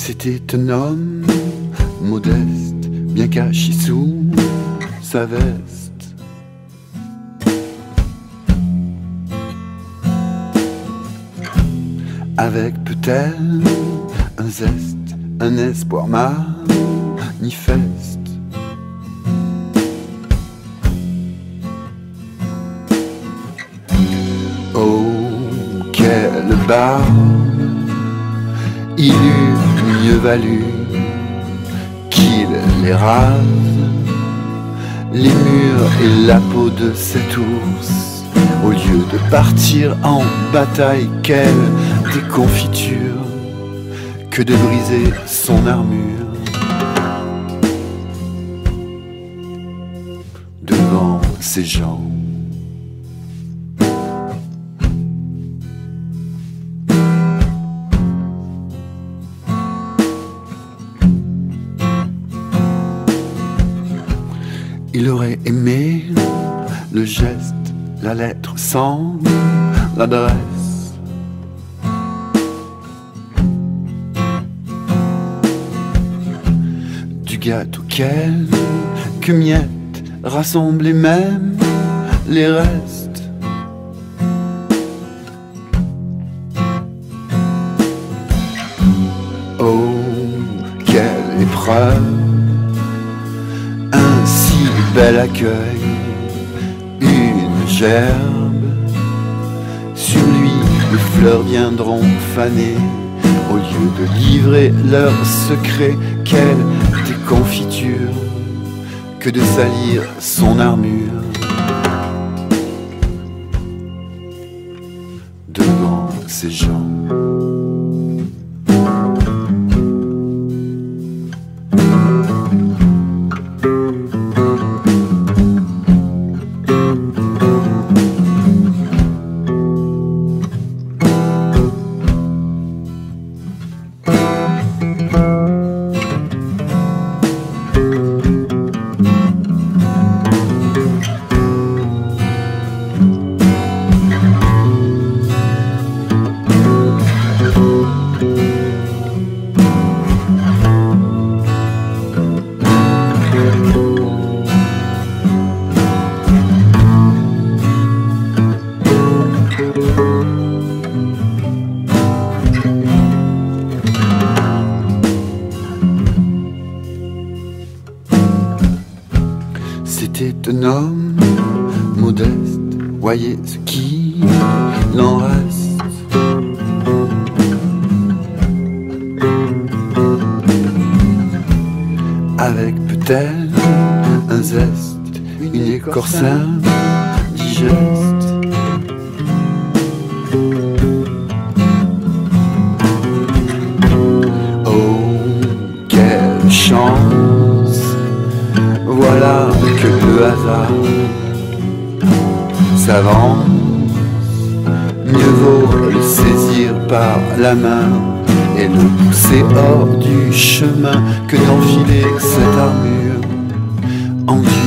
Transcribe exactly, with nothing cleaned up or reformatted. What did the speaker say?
C'était un homme modeste, bien caché sous sa veste. Avec peut-être un zeste, un espoir manifeste. Oh, quelle barre! Il eût mieux valu qu'il les rase, les murs et la peau de cet ours, au lieu de partir en bataille. Quelle déconfiture que de briser son armure devant ces gens. Il aurait aimé le geste, la lettre sans l'adresse. Du gâteau quelques miettes, rassembler même les restes. Oh, quelle épreuve! Un si bel accueil, une gerbe. Sur lui, les fleurs viendront faner. Au lieu de livrer leurs secrets, quelle déconfiture que de salir son armure devant ces gens. C'était un homme modeste, voyez ce qu'il en reste. Avec peut-être un zeste, une écorce digeste. Oh, quelle chance! Voilà que le hasard s'avance. Mieux vaut le saisir par la main et le pousser hors du chemin que d'enfiler cette armure en